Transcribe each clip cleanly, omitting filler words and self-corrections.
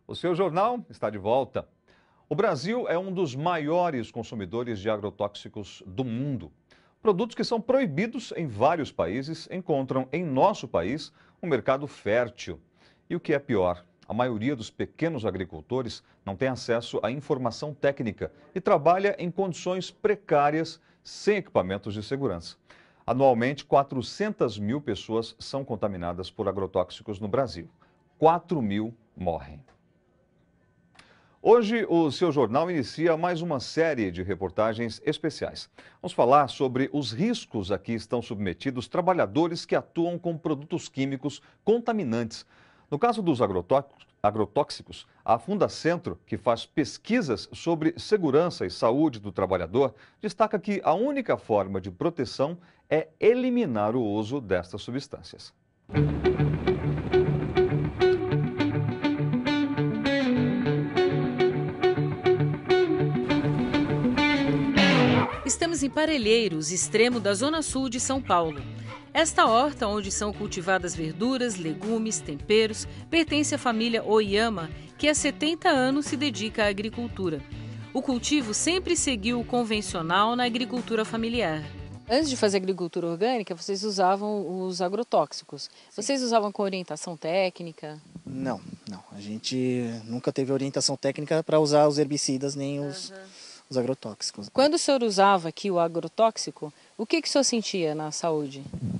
O seu jornal está de volta. O Brasil é um dos maiores consumidores de agrotóxicos do mundo. Produtos que são proibidos em vários países encontram em nosso país um mercado fértil. E o que é pior, a maioria dos pequenos agricultores não tem acesso à informação técnica e trabalha em condições precárias, sem equipamentos de segurança. Anualmente, 400 mil pessoas são contaminadas por agrotóxicos no Brasil. 4 mil morrem. Hoje, o seu jornal inicia mais uma série de reportagens especiais. Vamos falar sobre os riscos a que estão submetidos trabalhadores que atuam com produtos químicos contaminantes. No caso dos agrotóxicos, a Fundacentro, que faz pesquisas sobre segurança e saúde do trabalhador, destaca que a única forma de proteção é eliminar o uso destas substâncias. Estamos em Parelheiros, extremo da zona sul de São Paulo. Esta horta, onde são cultivadas verduras, legumes, temperos, pertence à família Oyama, que há 70 anos se dedica à agricultura. O cultivo sempre seguiu o convencional na agricultura familiar. Antes de fazer agricultura orgânica, vocês usavam os agrotóxicos. Vocês usavam com orientação técnica? Não. A gente nunca teve orientação técnica para usar os herbicidas nem os agrotóxicos. Quando o senhor usava aqui o agrotóxico, o que o senhor sentia na saúde?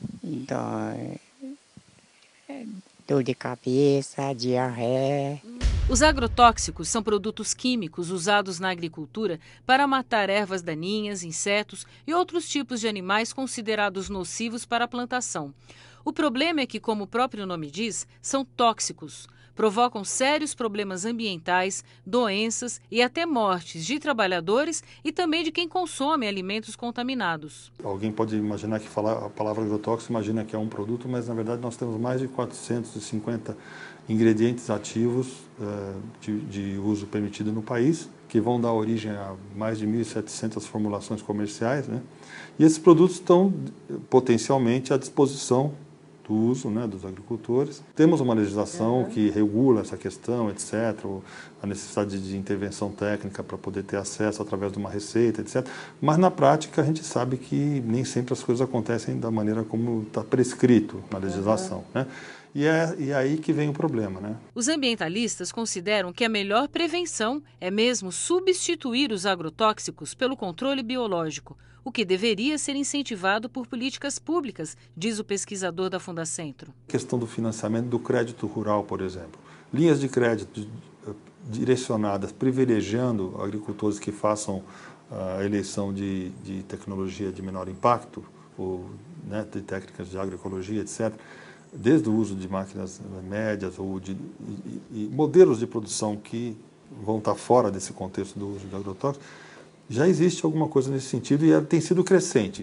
Dor de cabeça, diarreia. Os agrotóxicos são produtos químicos usados na agricultura para matar ervas daninhas, insetos e outros tipos de animais considerados nocivos para a plantação. O problema é que, como o próprio nome diz, são tóxicos. Provocam sérios problemas ambientais, doenças e até mortes de trabalhadores e também de quem consome alimentos contaminados. Alguém pode imaginar que falar a palavra agrotóxico, imagina que é um produto, mas na verdade nós temos mais de 450 ingredientes ativos de uso permitido no país, que vão dar origem a mais de 1.700 formulações comerciais, né? E esses produtos estão potencialmente à disposição do uso, né, dos agricultores. Temos uma legislação que regula essa questão, etc., a necessidade de intervenção técnica para poder ter acesso através de uma receita, etc. Mas na prática a gente sabe que nem sempre as coisas acontecem da maneira como está prescrito na legislação, né? E é aí que vem o problema, né? Os ambientalistas consideram que a melhor prevenção é mesmo substituir os agrotóxicos pelo controle biológico, o que deveria ser incentivado por políticas públicas, diz o pesquisador da Fundacentro. A questão do financiamento do crédito rural, por exemplo. Linhas de crédito direcionadas, privilegiando agricultores que façam a eleição de tecnologia de menor impacto, ou, né, de técnicas de agroecologia, etc., desde o uso de máquinas médias ou de modelos de produção que vão estar fora desse contexto do uso de agrotóxicos, já existe alguma coisa nesse sentido e ela tem sido crescente.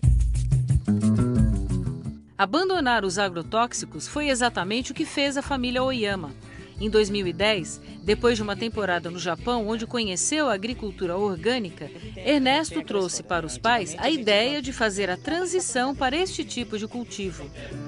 Abandonar os agrotóxicos foi exatamente o que fez a família Oyama. Em 2010, depois de uma temporada no Japão onde conheceu a agricultura orgânica, Ernesto trouxe para os pais a ideia de fazer a transição para este tipo de cultivo.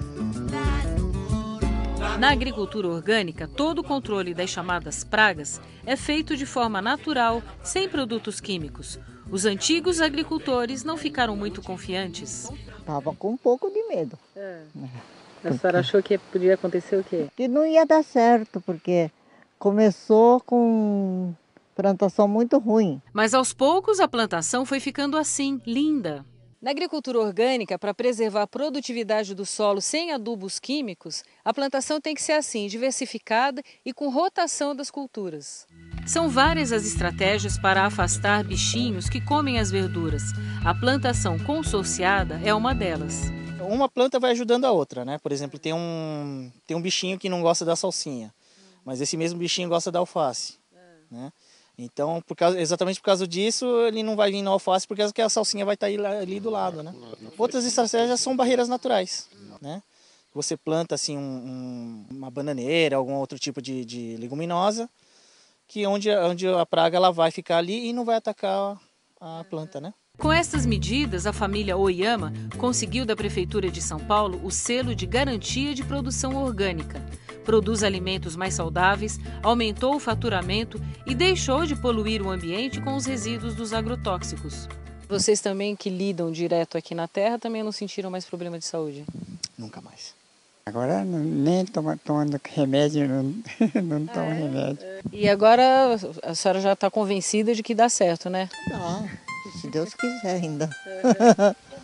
Na agricultura orgânica, todo o controle das chamadas pragas é feito de forma natural, sem produtos químicos. Os antigos agricultores não ficaram muito confiantes. Estava com um pouco de medo. A senhora achou que podia acontecer o quê? Que não ia dar certo, porque começou com plantação muito ruim. Mas aos poucos a plantação foi ficando assim, linda. Na agricultura orgânica, para preservar a produtividade do solo sem adubos químicos, a plantação tem que ser assim, diversificada e com rotação das culturas. São várias as estratégias para afastar bichinhos que comem as verduras. A plantação consorciada é uma delas. Uma planta vai ajudando a outra, né? Por exemplo, tem um bichinho que não gosta da salsinha, mas esse mesmo bichinho gosta da alface, né? Então, exatamente por causa disso, ele não vai vir na alface, porque a salsinha vai estar ali do lado, né? Outras estratégias são barreiras naturais, né? Você planta assim uma bananeira, algum outro tipo de leguminosa, que onde a praga ela vai ficar ali e não vai atacar a planta, né? Com estas medidas, a família Oyama conseguiu da Prefeitura de São Paulo o selo de garantia de produção orgânica. Produz alimentos mais saudáveis, aumentou o faturamento e deixou de poluir o ambiente com os resíduos dos agrotóxicos. Vocês também que lidam direto aqui na terra também não sentiram mais problema de saúde? Nunca mais. Agora nem tomando remédio, não tomo remédio. E agora a senhora já está convencida de que dá certo, né? Dá, se Deus quiser ainda.